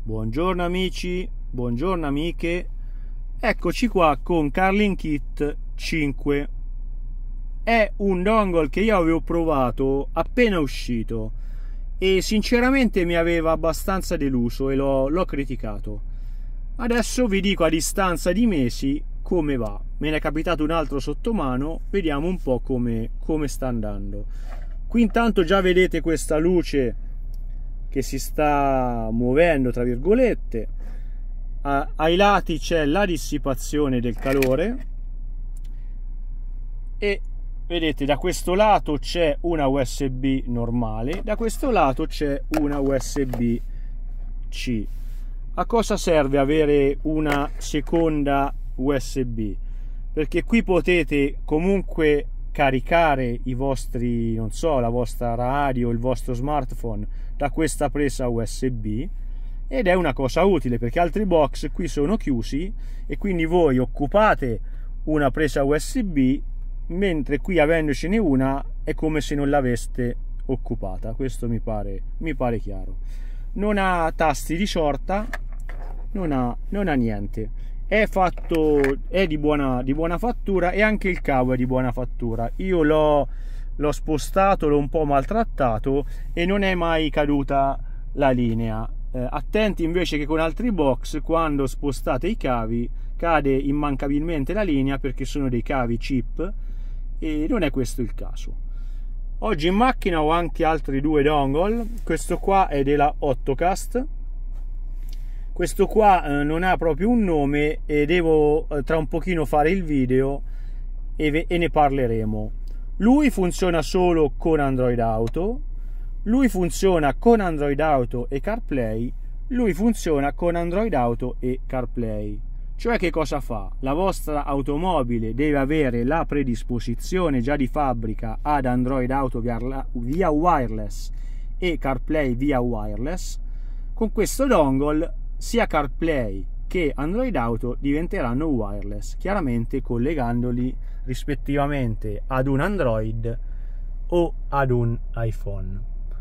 Buongiorno amici, buongiorno amiche, eccoci qua con CarlinKit 5. È un dongle che io avevo provato appena uscito e sinceramente mi aveva abbastanza deluso e l'ho criticato. Adesso vi dico a distanza di mesi come va. Me ne è capitato un altro sotto mano, vediamo un po' come sta andando. Qui intanto già vedete questa luce che si sta muovendo tra virgolette. Ai lati c'è la dissipazione del calore e vedete da questo lato c'è una USB normale, da questo lato c'è una USB-C. A cosa serve avere una seconda USB? Perché qui potete comunque caricare i vostri, non so, la vostra radio, il vostro smartphone da questa presa USB, ed è una cosa utile perché altri box qui sono chiusi e quindi voi occupate una presa USB, mentre qui avendocene una è come se non l'aveste occupata. Questo mi pare chiaro. Non ha tasti di sorta, non ha niente. È di buona fattura e anche il cavo è di buona fattura. Io l'ho spostato, l'ho un po' maltrattato e non è mai caduta la linea. Attenti invece che con altri box, quando spostate i cavi, cade immancabilmente la linea perché sono dei cavi chip e non è questo il caso. Oggi in macchina ho anche altri due dongle. Questo qua è della Ottocast. Questo qua non ha proprio un nome e devo tra un pochino fare il video e ne parleremo. Lui funziona solo con Android Auto, lui funziona con Android Auto e CarPlay, lui funziona con Android Auto e CarPlay. Cioè che cosa fa? La vostra automobile deve avere la predisposizione già di fabbrica ad Android Auto via wireless e CarPlay via wireless. Con questo dongle sia CarPlay che Android Auto diventeranno wireless, chiaramente collegandoli rispettivamente ad un Android o ad un iPhone.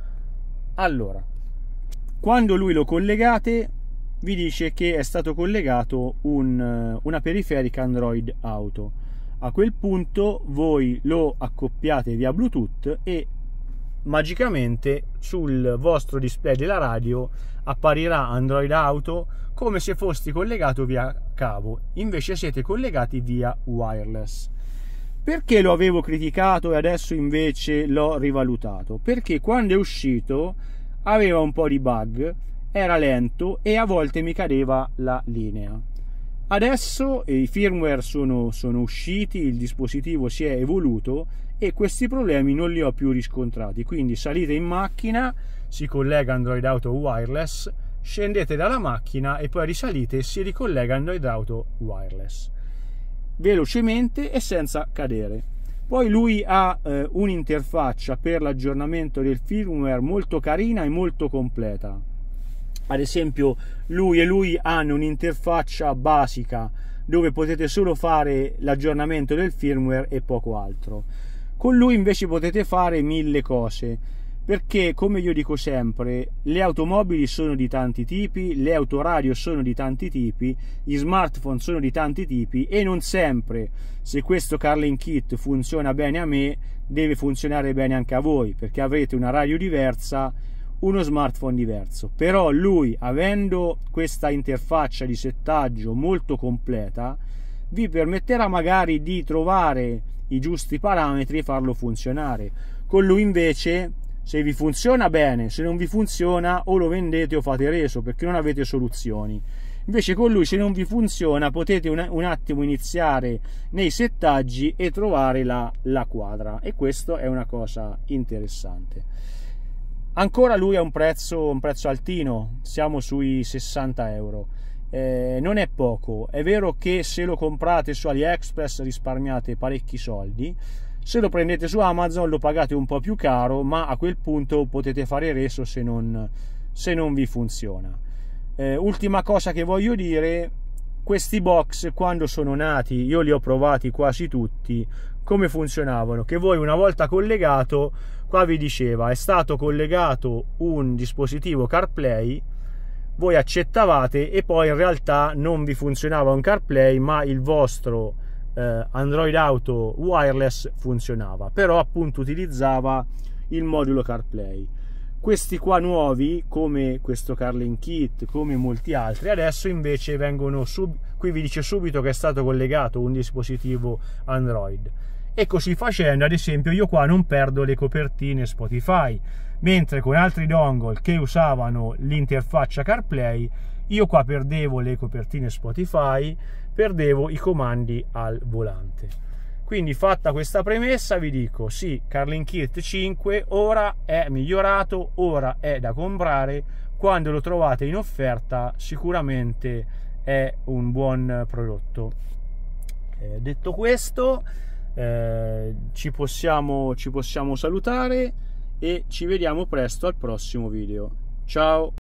Allora, quando lui lo collegate vi dice che è stato collegato una periferica Android Auto. A quel punto voi lo accoppiate via Bluetooth e magicamente sul vostro display della radio apparirà Android Auto come se foste collegato via cavo, invece siete collegati via wireless. Perché lo avevo criticato e adesso invece l'ho rivalutato? Perché quando è uscito aveva un po' di bug, era lento e a volte mi cadeva la linea. Adesso i firmware sono usciti, il dispositivo si è evoluto e questi problemi non li ho più riscontrati. Quindi salite in macchina, si collega Android Auto wireless, scendete dalla macchina e poi risalite e si ricollega Android Auto wireless velocemente e senza cadere. Poi lui ha un'interfaccia per l'aggiornamento del firmware molto carina e molto completa. Ad esempio lui hanno un'interfaccia basica dove potete solo fare l'aggiornamento del firmware e poco altro. Con lui invece potete fare 1000 cose, perché come io dico sempre, le automobili sono di tanti tipi, le autoradio sono di tanti tipi, gli smartphone sono di tanti tipi e non sempre, se questo CarlinKit funziona bene a me, deve funzionare bene anche a voi, perché avrete una radio diversa, uno smartphone diverso. Però lui, avendo questa interfaccia di settaggio molto completa, vi permetterà magari di trovare i giusti parametri e farlo funzionare. Con lui invece, se vi funziona bene, se non vi funziona o lo vendete o fate reso perché non avete soluzioni. Invece con lui, se non vi funziona, potete un attimo iniziare nei settaggi e trovare la quadra, e questo è una cosa interessante. Ancora lui ha un prezzo altino, siamo sui 60 euro. Non è poco. È vero che se lo comprate su AliExpress risparmiate parecchi soldi, se lo prendete su Amazon lo pagate un po' più caro, ma a quel punto potete fare reso se non vi funziona. Ultima cosa che voglio dire: questi box quando sono nati, io li ho provati quasi tutti, come funzionavano? Che voi una volta collegato, qua vi diceva è stato collegato un dispositivo CarPlay voi accettavate e poi in realtà non vi funzionava un CarPlay, ma il vostro Android Auto wireless funzionava, però appunto utilizzava il modulo CarPlay. Questi qua nuovi, come questo CarLink, come molti altri, adesso invece vengono qui vi dice subito che è stato collegato un dispositivo Android, e così facendo, ad esempio, io qua non perdo le copertine Spotify, mentre con altri dongle che usavano l'interfaccia CarPlay io qua perdevo le copertine Spotify, perdevo i comandi al volante. Quindi, fatta questa premessa, vi dico sì, CarLink 5 ora è migliorato, ora è da comprare, quando lo trovate in offerta sicuramente è un buon prodotto. Detto questo, ci possiamo salutare e ci vediamo presto al prossimo video. Ciao!